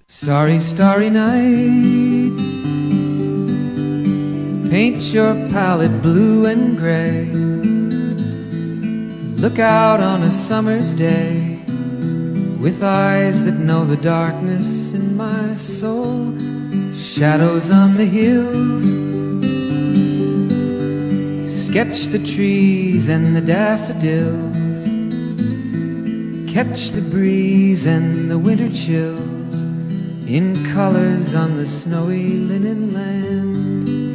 Starry, starry night, paint your palette blue and gray. Look out on a summer's day with eyes that know the darkness in my soul. Shadows on the hills, sketch the trees and the daffodils, catch the breeze and the winter chills in colors on the snowy linen land.